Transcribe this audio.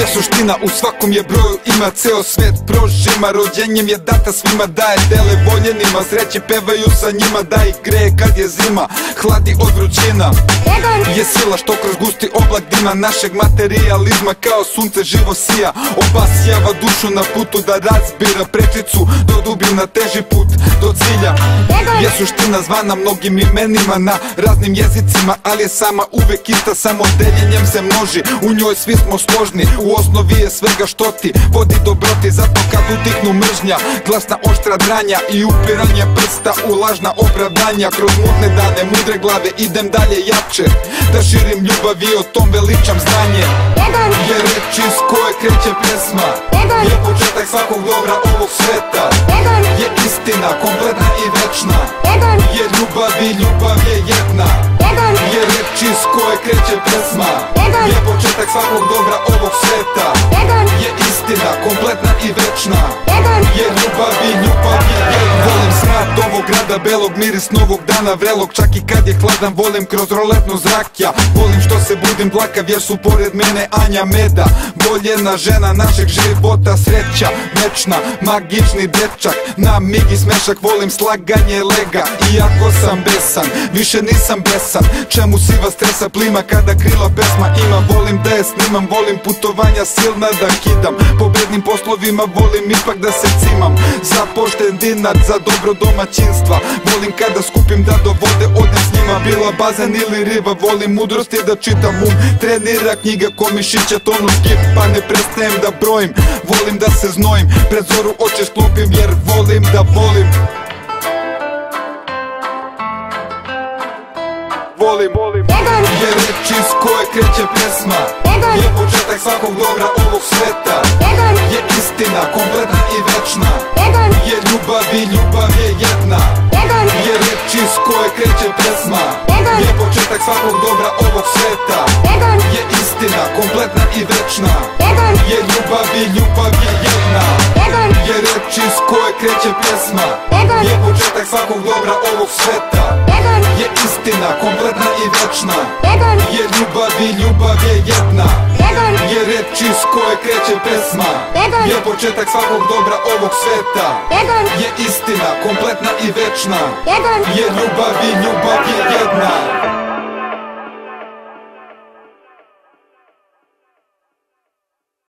je suština, u svakom je broju, ima ceo svet prožima. Rođenjem je data svima, daje dele voljenima, sreće pevaju sa njima, da ih greje kad je zima, hladi od vrućina. Je sila što kroz gusti oblak dima našeg materijalizma kao sunce živo sija. Obasjava dušu na putu da razbira prečicu do dubina, teži put do cilja. Je suština zvana mnogim imenima na raznim jezicima, ali je sama uvek ista, samo deljenjem se množi. U njoj svi smo složni, u osnovi je svega što ti vodi dobroti. Zato kad utihnu mržnja, glasna oštra dranja i upiranje prsta u lažna opravdanja, kroz mutne dane, mudre glave idem dalje jače, da širim ljubav i o tom veličam znanje. Je reč iz koje kreće pesma, je početak svakog dobra ovog sveta. Je istina kompletna i večna, je ljubav i ljubav je jedna. Je reč iz koje kreće pesma, je početak svakog dobra ovog sveta. Je istina kompletna i večna, je ljubav i ljubav je jedna. Volim smrad ovog grada belog, miris novog dana vrelog, čak i kad je hladan volim kroz roletnu zrakja. Volim što se budim blakav jer su pored mene Anja Meda, voljena žena našeg života, sreća večna, magični dečak, na mig i smešak. Volim slaganje lega, iako sam besan, više nisam besan. Čemu siva stresa plima kada krila pesma ima. Volim da je snimam, volim putovanja silna da kidam, po bednim poslovima volim ipak da se cimam. Za pošten dinar, za dobro domaćinstva, volim kada skupim da do vode odem s njima. Bila bazen ili riba, volim mudrosti da čitam, trenira knjiga ko mišića tonu skip, pa ne prestajem da brojim. Volim da se znojim, pred zoru oči sklopim jer volim da volim. Je reč iz koje kreće pesma, je početak svakog dobra ovog sveta. Je istina kompletna i večna, je ljubav i ljubav je jedna. Je reč iz koje kreće pesma, je početak svakog dobra ovog sveta. Je istina kompletna i večna, je ljubav i ljubav je jedna. Je reč iz koje kreće pesma, je početak svakog dobra ovog sveta. Je istina kompletna i večna, je ljubav i ljubav je jedna. Je reč iz koje kreće pesma, je početak svakog dobra ovog sveta. Je istina kompletna i večna, je ljubav i ljubav je jedna.